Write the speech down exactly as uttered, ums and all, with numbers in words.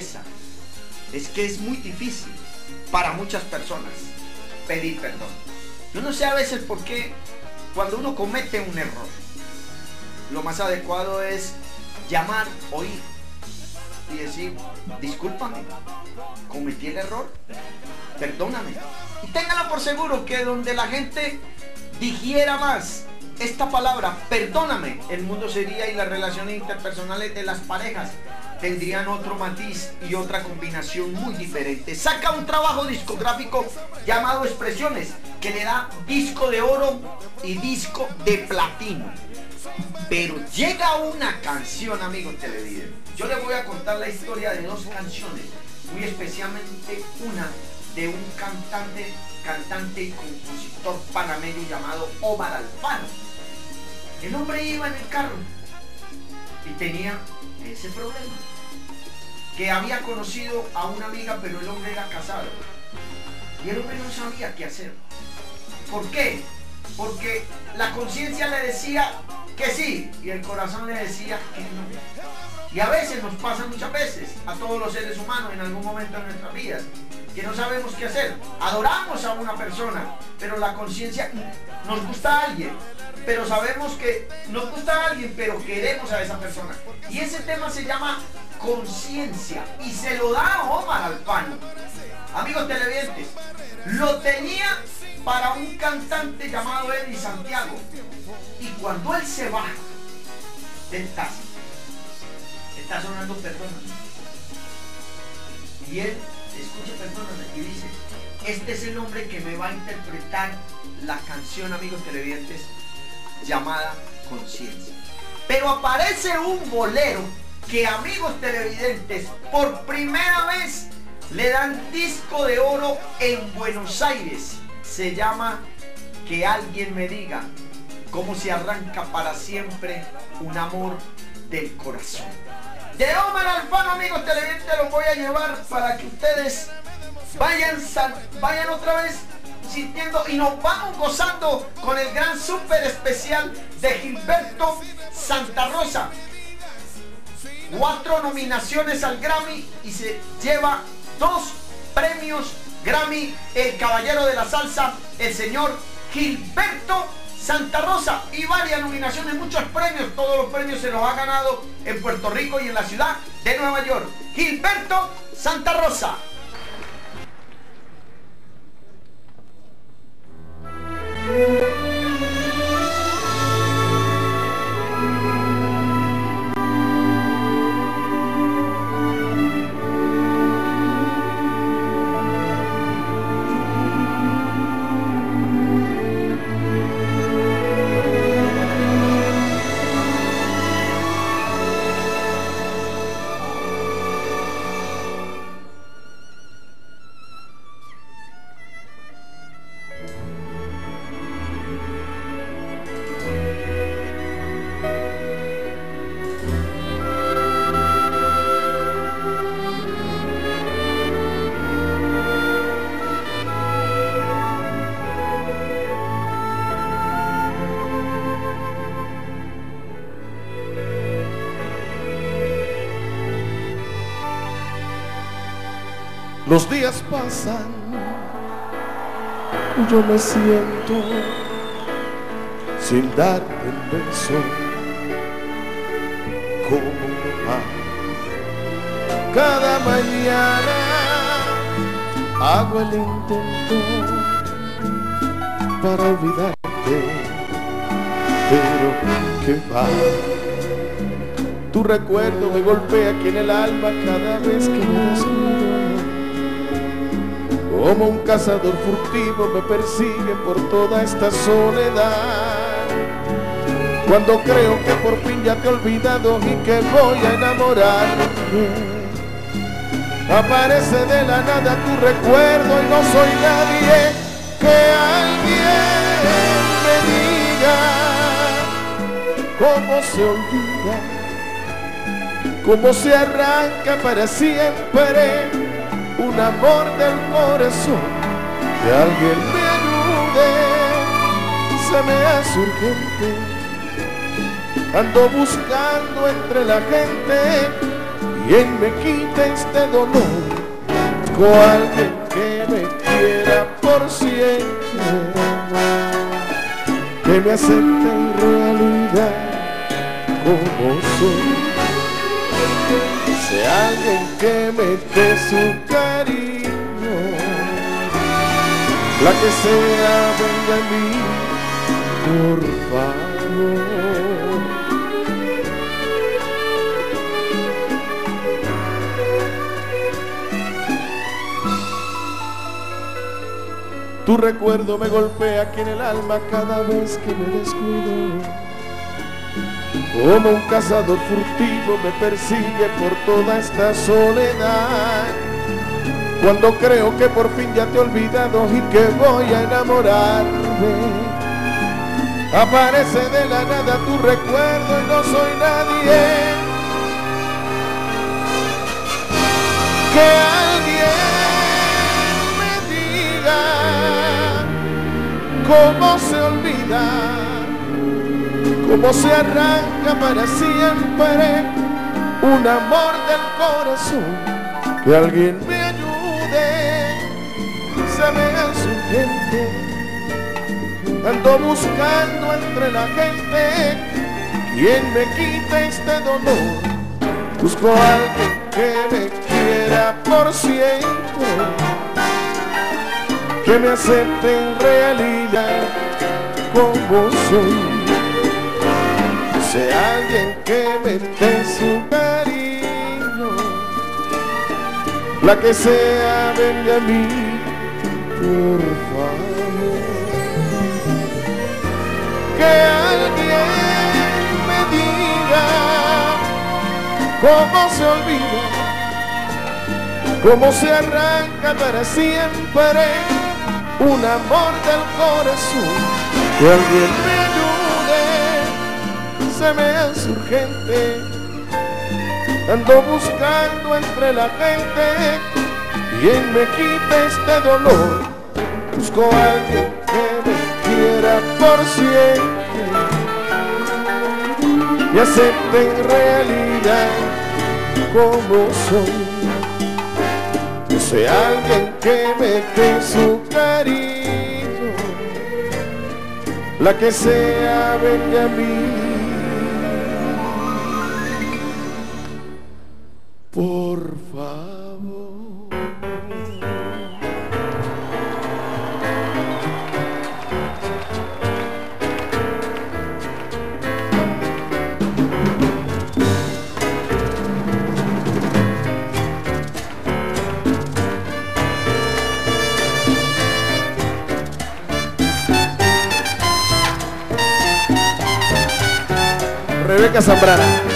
tristeza es que es muy difícil para muchas personas pedir perdón. Yo no sé a veces por qué cuando uno comete un error, lo más adecuado es llamar o ir y decir, discúlpame, cometí el error, perdóname. Y téngalo por seguro que donde la gente dijera más esta palabra, perdóname, el mundo sería y las relaciones interpersonales de las parejas tendrían otro matiz y otra combinación muy diferente. Saca un trabajo discográfico llamado Expresiones, que le da disco de oro y disco de platino. Pero llega una canción, amigos televidentes. Yo les voy a contar la historia de dos canciones, muy especialmente una de un cantante, cantante y compositor panameño llamado Omar Alfano. El hombre iba en el carro y tenía ese problema, que había conocido a una amiga, pero el hombre era casado y el hombre no sabía qué hacer. ¿Por qué? Porque la conciencia le decía que sí y el corazón le decía que no. Y a veces nos pasa, muchas veces, a todos los seres humanos en algún momento de nuestras vidas, que no sabemos qué hacer. Adoramos a una persona, pero la conciencia, nos gusta a alguien, pero sabemos que nos gusta a alguien, pero queremos a esa persona. Y ese tema se llama conciencia y se lo da a Omar Alfano. Amigos televidentes, lo tenía para un cantante llamado Eddie Santiago. Y cuando él se baja del taxi, está sonando perdóname. Y él escucha perdóname y dice, este es el hombre que me va a interpretar la canción, amigos televidentes, llamada Conciencia. Pero aparece un bolero que, amigos televidentes, por primera vez le dan disco de oro en Buenos Aires. Se llama Que alguien me diga cómo se arranca para siempre un amor del corazón. De Omar Alfano, amigos televidentes, los voy a llevar para que ustedes vayan, vayan otra vez sintiendo y nos vamos gozando con el gran súper especial de Gilberto Santa Rosa. Cuatro nominaciones al Grammy y se lleva dos premios Grammy, el caballero de la salsa, el señor Gilberto Santa Rosa, y varias nominaciones, muchos premios. Todos los premios se los ha ganado en Puerto Rico y en la ciudad de Nueva York. Gilberto Santa Rosa. Los días pasan y yo me siento sin darte un beso como mamá. Cada mañana hago el intento para olvidarte, pero qué va. Tu recuerdo me golpea aquí en el alma cada vez que me descuido. Como un cazador furtivo me persigue por toda esta soledad. Cuando creo que por fin ya te he olvidado y que voy a enamorarme, aparece de la nada tu recuerdo y no soy nadie. Que alguien me diga cómo se olvida, cómo se arranca para siempre un amor del corazón. Que alguien me ayude, se me hace urgente. Ando buscando entre la gente quien me quite este dolor, con alguien que me quiera por siempre, que me acepte en realidad como soy. Sea alguien que me dé su cariño, la que sea venga a mí, por favor. Tu recuerdo me golpea aquí en el alma cada vez que me descuido. Como un cazador furtivo me persigue por toda esta soledad. Cuando creo que por fin ya te he olvidado y que voy a enamorarme, aparece de la nada tu recuerdo y no soy nadie. Que alguien me diga cómo se olvida, cómo se arranca para siempre un amor del corazón. Que alguien me ayude, se me hace urgente. Ando buscando entre la gente quien me quite este dolor. Busco a alguien que me quiera por siempre, que me acepte en realidad como soy. Sea alguien que me dé su cariño, la que sea venga a mí, por favor. Que alguien me diga cómo se olvida, cómo se arranca para siempre un amor del corazón. Que alguien me ayude, se me hace urgente. Ando buscando entre la gente quien me quite este dolor. Busco a alguien que me quiera por siempre y acepte en realidad como soy. Yo sé alguien que me dé su cariño, la que sea venga a mí, por favor. Rebeca Zambrana.